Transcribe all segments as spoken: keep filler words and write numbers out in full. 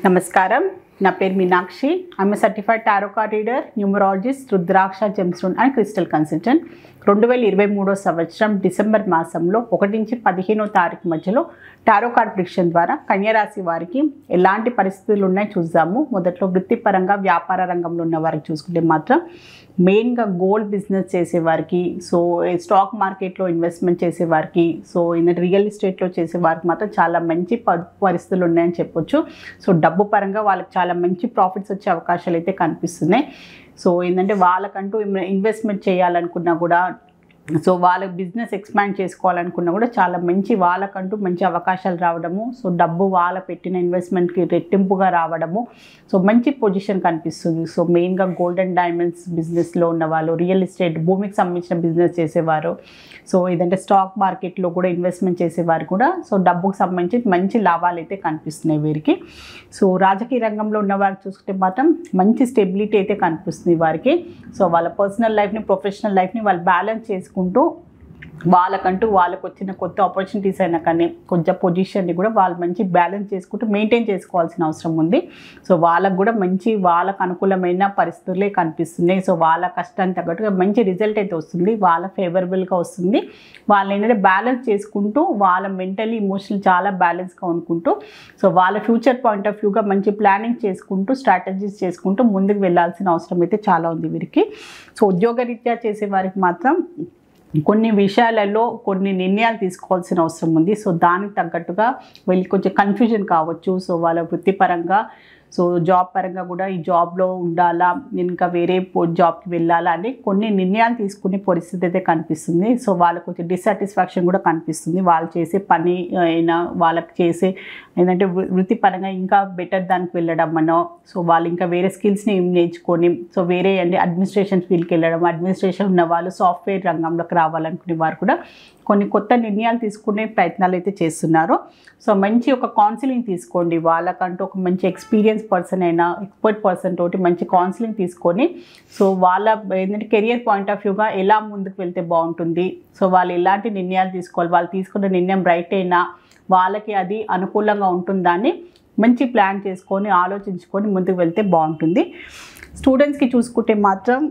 నమస్కారం నా పేరు Meenakshi I'm certified tarot card reader numerologist rudraksha gemstone and crystal consultant రెండు వేల ఇరవై మూడో సంవత్సరం డిసెంబర్ మాసంలో ఒకటి నుంచి పదిహేనో తారీఖు మధ్యలో టారో కార్డ్ ప్రిడిక్షన్ ద్వారా కన్యా రాశి వారికి ఎలాంటి పరిస్థితులు ఉన్నాయో చూద్దాము. మొదట్లో వృత్తిపరంగా వ్యాపార రంగంలో ఉన్న వారికి చూసుకుంటే మాత్రం మెయిన్గా గోల్డ్ బిజినెస్ చేసేవారికి, సో స్టాక్ మార్కెట్లో ఇన్వెస్ట్మెంట్ చేసేవారికి, సో ఏంటంటే రియల్ ఎస్టేట్లో చేసేవారికి మాత్రం చాలా మంచి పరిస్థితులు ఉన్నాయని చెప్పొచ్చు. సో డబ్బు పరంగా వాళ్ళకి చాలా మంచి ప్రాఫిట్స్ వచ్చే అవకాశాలు అయితే కనిపిస్తున్నాయి. సో ఏంటంటే వాళ్ళకంటూ ఇన్వెస్ట్మెంట్ చేయాలనుకున్నా కూడా, సో వాళ్ళ బిజినెస్ ఎక్స్పాండ్ చేసుకోవాలనుకున్నా కూడా చాలా మంచి వాళ్ళకంటూ మంచి అవకాశాలు రావడము, సో డబ్బు వాళ్ళ పెట్టిన ఇన్వెస్ట్మెంట్కి రెట్టింపుగా రావడము, సో మంచి పొజిషన్ కనిపిస్తుంది. సో మెయిన్గా గోల్డ్ అండ్ డైమండ్స్ బిజినెస్లో ఉన్న వాళ్ళు, రియల్ ఎస్టేట్ భూమికి సంబంధించిన బిజినెస్ చేసేవారు, సో ఏదంటే స్టాక్ మార్కెట్లో కూడా ఇన్వెస్ట్మెంట్ చేసేవారు కూడా సో డబ్బుకు సంబంధించి మంచి లాభాలు అయితే కనిపిస్తున్నాయి వీరికి. సో రాజకీయ రంగంలో ఉన్న వారికి చూసుకుంటే మాత్రం మంచి స్టెబిలిటీ అయితే కనిపిస్తుంది వారికి. సో వాళ్ళ పర్సనల్ లైఫ్ని, ప్రొఫెషనల్ లైఫ్ని వాళ్ళు బ్యాలెన్స్ చేసుకుంటూ వాళ్ళకంటూ వాళ్ళకు వచ్చిన కొత్త ఆపర్చునిటీస్ అయినా కానీ కొంచెం పొజిషన్ని కూడా వాళ్ళు మంచి బ్యాలెన్స్ చేసుకుంటూ మెయింటైన్ చేసుకోవాల్సిన అవసరం ఉంది. సో వాళ్ళకు కూడా మంచి వాళ్ళకు అనుకూలమైన పరిస్థితులే కనిపిస్తున్నాయి. సో వాళ్ళ కష్టానికి తగ్గట్టుగా మంచి రిజల్ట్ అయితే వస్తుంది, వాళ్ళ ఫేవరబుల్గా వస్తుంది. వాళ్ళు ఏంటంటే బ్యాలెన్స్ చేసుకుంటూ వాళ్ళ మెంటలీ ఇమోషనల్ చాలా బ్యాలెన్స్గా అనుకుంటూ సో వాళ్ళ ఫ్యూచర్ పాయింట్ ఆఫ్ వ్యూగా మంచి ప్లానింగ్ చేసుకుంటూ స్ట్రాటజీస్ చేసుకుంటూ ముందుకు వెళ్ళాల్సిన అవసరం అయితే చాలా ఉంది వీరికి. సో ఉద్యోగరీత్యా చేసే వారికి మాత్రం కొన్ని విషయాలలో కొన్ని నిర్ణయాలు తీసుకోవాల్సిన అవసరం ఉంది. సో దానికి తగ్గట్టుగా వీళ్ళకి కొంచెం కన్ఫ్యూజన్ కావచ్చు. సో వాళ్ళ వృత్తిపరంగా, సో జాబ్ పరంగా కూడా ఈ జాబ్లో ఉండాలా, నేను ఇంకా వేరే జాబ్కి వెళ్ళాలా అని కొన్ని నిర్ణయాలు తీసుకునే పరిస్థితి అయితే కనిపిస్తుంది. సో వాళ్ళకు కొంచెం డిస్సాటిస్ఫాక్షన్ కూడా కనిపిస్తుంది. వాళ్ళు చేసే పని అయినా, వాళ్ళకి చేసే ఏంటంటే వృత్తిపరంగా ఇంకా బెటర్ దానికి వెళ్ళడం అనో, సో వాళ్ళు ఇంకా వేరే స్కిల్స్ని నేర్చుకొని సో వేరే అంటే అడ్మినిస్ట్రేషన్ ఫీల్డ్కి వెళ్ళడం, అడ్మినిస్ట్రేషన్ ఉన్న వాళ్ళు సాఫ్ట్వేర్ రంగంలోకి రావాలనుకునే వారు కూడా కొన్ని కొత్త నిర్ణయాలు తీసుకునే ప్రయత్నాలు అయితే చేస్తున్నారు. సో మంచి ఒక కౌన్సిలింగ్ తీసుకోండి. వాళ్ళకంటూ ఒక మంచి ఎక్స్పీరియన్స్ పర్సన్ అయినా, ఎక్స్పర్ట్ పర్సన్ తోటి మంచి కౌన్సిలింగ్ తీసుకొని సో వాళ్ళ ఏంటంటే కెరియర్ పాయింట్ ఆఫ్ వ్యూగా ఎలా ముందుకు వెళ్తే బాగుంటుంది, సో వాళ్ళు ఎలాంటి నిర్ణయాలు తీసుకోవాలి, వాళ్ళు తీసుకున్న నిర్ణయం రైట్ అయినా వాళ్ళకి అది అనుకూలంగా ఉంటుందా అని మంచి ప్లాన్ చేసుకొని ఆలోచించుకొని ముందుకు వెళ్తే బాగుంటుంది. స్టూడెంట్స్కి చూసుకుంటే మాత్రం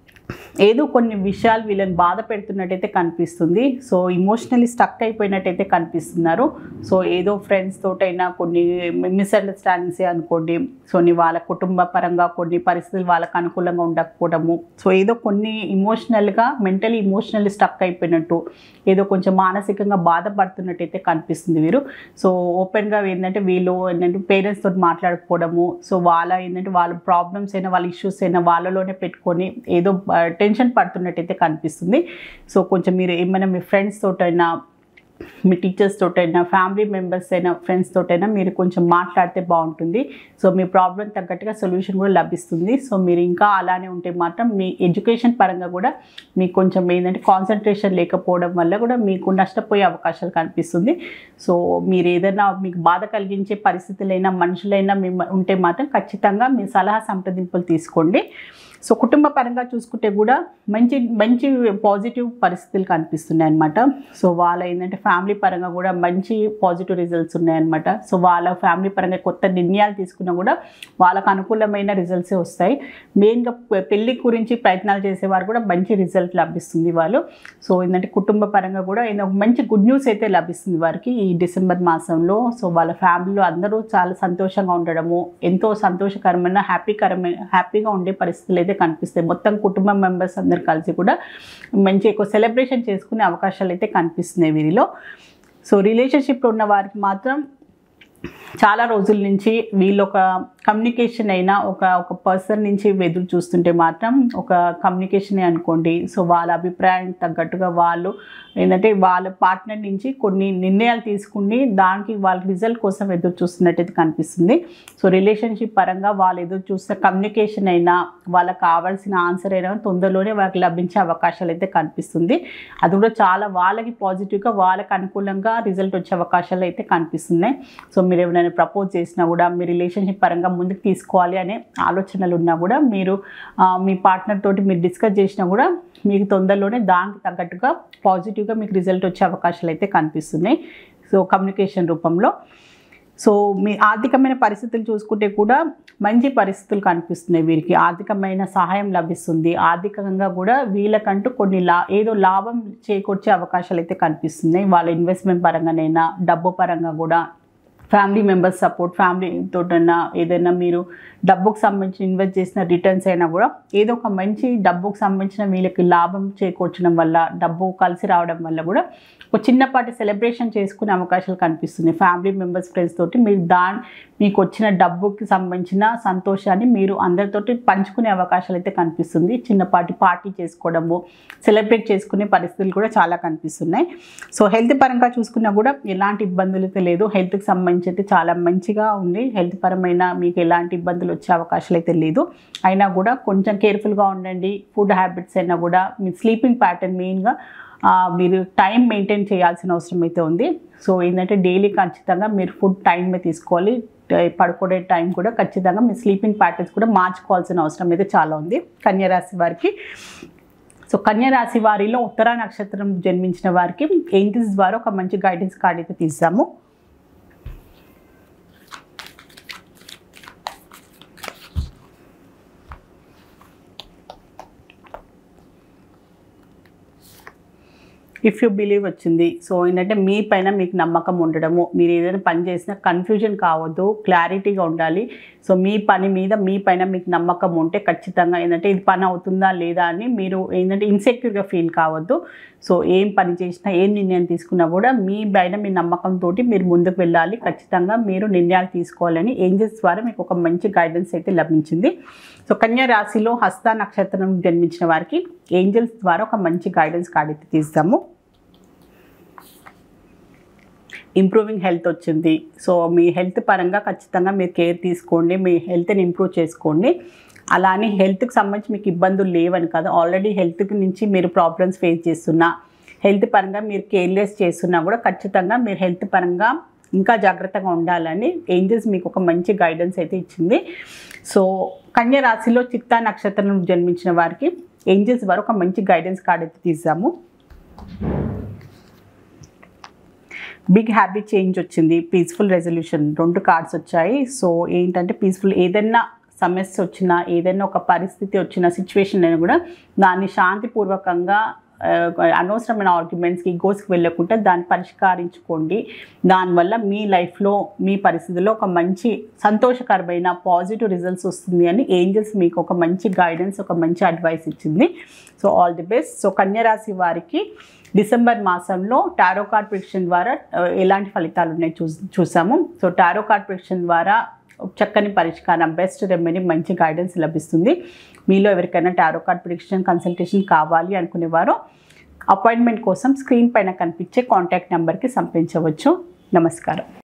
ఏదో కొన్ని విషయాలు వీళ్ళని బాధ పెడుతున్నట్టయితే కనిపిస్తుంది. సో ఇమోషనల్లీ స్టక్ అయిపోయినట్టయితే కనిపిస్తున్నారు. సో ఏదో ఫ్రెండ్స్ తోటైనా కొన్ని మిస్అండర్స్టాండింగ్సే అనుకోండి, సో వాళ్ళ కుటుంబ పరంగా కొన్ని పరిస్థితులు వాళ్ళకు అనుకూలంగా ఉండకపోవడము, సో ఏదో కొన్ని ఇమోషనల్గా మెంటలీ ఇమోషనల్లీ స్టక్ అయిపోయినట్టు, ఏదో కొంచెం మానసికంగా బాధపడుతున్నట్టయితే కనిపిస్తుంది వీరు. సో ఓపెన్గా ఏంటంటే వీళ్ళు ఏంటంటే పేరెంట్స్ తోటి మాట్లాడకపోవడము, సో వాళ్ళ ఏంటంటే వాళ్ళ ప్రాబ్లమ్స్ అయినా వాళ్ళ ఇష్యూస్ అయినా వాళ్ళలోనే పెట్టుకొని ఏదో టెన్షన్ పడుతున్నట్టయితే కనిపిస్తుంది. సో కొంచెం మీరు ఏమైనా మీ ఫ్రెండ్స్ తోటైనా, మీ టీచర్స్ తోటైనా, ఫ్యామిలీ మెంబర్స్ అయినా, ఫ్రెండ్స్ తోటైనా మీరు కొంచెం మాట్లాడితే బాగుంటుంది. సో మీ ప్రాబ్లం తగ్గట్టుగా సొల్యూషన్ కూడా లభిస్తుంది. సో మీరు ఇంకా అలానే ఉంటే మాత్రం మీ ఎడ్యుకేషన్ పరంగా కూడా మీకు కొంచెం ఏంటంటే కాన్సన్ట్రేషన్ లేకపోవడం వల్ల కూడా మీకు నష్టపోయే అవకాశాలు కనిపిస్తుంది. సో మీరు ఏదైనా మీకు బాధ కలిగించే పరిస్థితులైనా, మనుషులైనా మీ ఉంటే మాత్రం ఖచ్చితంగా మీ సలహా సంప్రదింపులు తీసుకోండి. సో కుటుంబ పరంగా చూసుకుంటే కూడా మంచి మంచి పాజిటివ్ పరిస్థితులు కనిపిస్తున్నాయి అన్నమాట. సో వాళ్ళ ఏంటంటే ఫ్యామిలీ పరంగా కూడా మంచి పాజిటివ్ రిజల్ట్స్ ఉన్నాయన్నమాట. సో వాళ్ళ ఫ్యామిలీ పరంగా కొత్త నిర్ణయాలు తీసుకున్నా కూడా వాళ్ళకు అనుకూలమైన రిజల్ట్సే వస్తాయి. మెయిన్గా పెళ్లి గురించి ప్రయత్నాలు చేసేవారు కూడా మంచి రిజల్ట్ లభిస్తుంది వాళ్ళు. సో ఏంటంటే కుటుంబ పరంగా కూడా మంచి గుడ్ న్యూస్ అయితే లభిస్తుంది వారికి ఈ డిసెంబర్ మాసంలో. సో వాళ్ళ ఫ్యామిలీలో అందరూ చాలా సంతోషంగా ఉండడము, ఎంతో సంతోషకరమైన హ్యాపీకరమైన హ్యాపీగా ఉండే పరిస్థితులు కనిపిస్తాయి. మొత్తం కుటుంబం మెంబర్స్ అందరు కలిసి కూడా మంచి ఎక్కువ సెలబ్రేషన్ చేసుకునే అవకాశాలు అయితే కనిపిస్తున్నాయి వీరిలో. సో రిలేషన్షిప్లో ఉన్న వారికి మాత్రం చాలా రోజుల నుంచి వీళ్ళు ఒక కమ్యూనికేషన్ అయినా ఒక ఒక పర్సన్ నుంచి ఎదురు చూస్తుంటే మాత్రం ఒక కమ్యూనికేషనే అనుకోండి. సో వాళ్ళ అభిప్రాయానికి తగ్గట్టుగా వాళ్ళు ఏంటంటే వాళ్ళ పార్ట్నర్ నుంచి కొన్ని నిర్ణయాలు తీసుకుని దానికి వాళ్ళ రిజల్ట్ కోసం ఎదురు చూస్తున్నట్టయితే కనిపిస్తుంది. సో రిలేషన్షిప్ పరంగా వాళ్ళు ఎదురు చూస్తే కమ్యూనికేషన్ అయినా, వాళ్ళకి కావాల్సిన ఆన్సర్ అయినా తొందరలోనే వాళ్ళకి లభించే అవకాశాలు అయితే కనిపిస్తుంది. అది కూడా చాలా వాళ్ళకి పాజిటివ్గా వాళ్ళకి అనుకూలంగా రిజల్ట్ వచ్చే అవకాశాలు అయితే కనిపిస్తున్నాయి. సో మీరు ఎవరైనా ప్రపోజ్ చేసినా కూడా మీ రిలేషన్షిప్ పరంగా ముందుకు తీసుకోవాలి అనే ఆలోచనలు ఉన్నా కూడా మీరు మీ పార్ట్నర్ తోటి మీరు డిస్కస్ చేసినా కూడా మీకు తొందరలోనే దానికి తగ్గట్టుగా పాజిటివ్గా మీకు రిజల్ట్ వచ్చే అవకాశాలు అయితే కనిపిస్తున్నాయి. సో కమ్యూనికేషన్ రూపంలో సో మీ ఆర్థికమైన పరిస్థితులు చూసుకుంటే కూడా మంచి పరిస్థితులు కనిపిస్తున్నాయి. వీరికి ఆర్థికమైన సహాయం లభిస్తుంది. ఆర్థికంగా కూడా వీళ్ళకంటూ కొన్ని లా ఏదో లాభం చేకూర్చే అవకాశాలు అయితే కనిపిస్తున్నాయి. వాళ్ళ ఇన్వెస్ట్మెంట్ పరంగానైనా డబ్బు పరంగా కూడా ఫ్యామిలీ మెంబర్స్ సపోర్ట్, ఫ్యామిలీ తోటైనా ఏదైనా మీరు డబ్బుకు సంబంధించి ఇన్వెస్ట్ చేసిన రిటర్న్స్ అయినా కూడా ఏదో ఒక మంచి డబ్బుకు సంబంధించిన వీళ్ళకి లాభం చేకూర్చడం వల్ల, డబ్బు కలిసి రావడం వల్ల కూడా ఒక చిన్నపాటి సెలబ్రేషన్ చేసుకునే అవకాశాలు కనిపిస్తుంది. ఫ్యామిలీ మెంబర్స్, ఫ్రెండ్స్ తోటి మీరు దాని మీకు వచ్చిన డబ్బుకి సంబంధించిన సంతోషాన్ని మీరు అందరితోటి పంచుకునే అవకాశాలు అయితే కనిపిస్తుంది. చిన్నపాటి పార్టీ చేసుకోవడము, సెలబ్రేట్ చేసుకునే పరిస్థితులు కూడా చాలా కనిపిస్తున్నాయి. సో హెల్త్ పరంగా చూసుకున్నా కూడా ఎలాంటి ఇబ్బందులు అయితే లేదు. హెల్త్కి సంబంధించి అయితే చాలా మంచిగా ఉంది. హెల్త్ పరమైన మీకు ఎలాంటి ఇబ్బందులు వచ్చే అవకాశాలు అయితే లేదు. అయినా కూడా కొంచెం కేర్ఫుల్గా ఉండండి. ఫుడ్ హ్యాబిట్స్ అయినా కూడా మీ స్లీపింగ్ ప్యాటర్న్ మెయిన్గా మీరు టైం మెయింటైన్ చేయాల్సిన అవసరం అయితే ఉంది. సో ఏంటంటే డైలీ ఖచ్చితంగా మీరు ఫుడ్ టైమే తీసుకోవాలి. పడుకునే టైం కూడా ఖచ్చితంగా మీ స్లీపింగ్ ప్యాటర్న్స్ కూడా మార్చుకోవాల్సిన అవసరం అయితే చాలా ఉంది కన్యా రాశి వారికి. సో కన్యా రాశి వారిలో ఉత్తరా నక్షత్రం జన్మించిన వారికి ఏంజిల్స్ ద్వారా ఒక మంచి గైడెన్స్ కార్డ్ అయితే తీసాము. ఇఫ్ యూ బిలీవ్ వచ్చింది. సో ఏంటంటే మీ పైన మీకు నమ్మకం ఉండడము, మీరు ఏదైనా పని చేసినా కన్ఫ్యూజన్ కావద్దు, క్లారిటీగా ఉండాలి. సో మీ పని మీద మీ పైన మీకు నమ్మకం ఉంటే ఖచ్చితంగా ఏంటంటే ఇది పని అవుతుందా లేదా అని మీరు ఏంటంటే ఇన్సెక్యూర్గా ఫీల్ కావద్దు. సో ఏం పని చేసినా, ఏం నిర్ణయం తీసుకున్నా కూడా మీ పైన మీ నమ్మకంతో మీరు ముందుకు వెళ్ళాలి. ఖచ్చితంగా మీరు నిర్ణయాలు తీసుకోవాలని ఏంజల్స్ ద్వారా మీకు ఒక మంచి గైడెన్స్ అయితే లభించింది. సో కన్యా రాశిలో హస్త నక్షత్రం జన్మించిన వారికి ఏంజల్స్ ద్వారా ఒక మంచి గైడెన్స్ కార్డ్ అయితే తీస్తాము. ఇంప్రూవింగ్ హెల్త్ వచ్చింది. సో మీ హెల్త్ పరంగా ఖచ్చితంగా మీరు కేర్ తీసుకోండి, మీ హెల్త్ని ఇంప్రూవ్ చేసుకోండి. అలానే హెల్త్కి సంబంధించి మీకు ఇబ్బందులు లేవని కాదు, ఆల్రెడీ హెల్త్ నుంచి మీరు ప్రాబ్లమ్స్ ఫేస్ చేస్తున్నా, హెల్త్ పరంగా మీరు కేర్లెస్ చేస్తున్నా కూడా ఖచ్చితంగా మీరు హెల్త్ పరంగా ఇంకా జాగ్రత్తగా ఉండాలని ఏంజల్స్ మీకు ఒక మంచి గైడెన్స్ అయితే ఇచ్చింది. సో కన్యా రాశిలో చిత్తా నక్షత్రం జన్మించిన వారికి ఏంజల్స్ వారు ఒక మంచి గైడెన్స్ కార్డ్ అయితే తీసాము. బిగ్ హ్యాబిట్ చేంజ్ వచ్చింది, పీస్ఫుల్ రెజల్యూషన్ రెండు కార్డ్స్ వచ్చాయి. సో ఏంటంటే పీస్ఫుల్ ఏదైనా సమస్య వచ్చినా, ఏదైనా ఒక పరిస్థితి వచ్చిన సిచ్యువేషన్ అయినా కూడా దాన్ని శాంతిపూర్వకంగా అనవసరమైన ఆర్గ్యుమెంట్స్కి, ఈగోస్కి వెళ్ళకుండా దాన్ని పరిష్కరించుకోండి. దానివల్ల మీ లైఫ్లో మీ పరిస్థితుల్లో ఒక మంచి సంతోషకరమైన పాజిటివ్ రిజల్ట్స్ వస్తుంది అని ఏంజల్స్ మీకు ఒక మంచి గైడెన్స్, ఒక మంచి అడ్వైస్ ఇచ్చింది. So all the best. So Kanya రాశి వారికి డిసెంబర్ మాసంలో టారో కార్డ్ ప్రిడిక్షన్ ద్వారా ఎలాంటి ఫలితాలు ఉన్నాయి చూ చూసాము. సో టారో కార్డ్ ప్రిడిక్షన్ ద్వారా చక్కని పరిష్కారం, బెస్ట్ రెమెడీ, మంచి గైడెన్స్ లభిస్తుంది. మీలో ఎవరికైనా టారో కార్డ్ ప్రిడిక్షన్ కన్సల్టేషన్ కావాలి అనుకునేవారు అపాయింట్మెంట్ కోసం స్క్రీన్ పైన కనిపించే కాంటాక్ట్ నెంబర్కి సంప్రదించవచ్చు. నమస్కారం.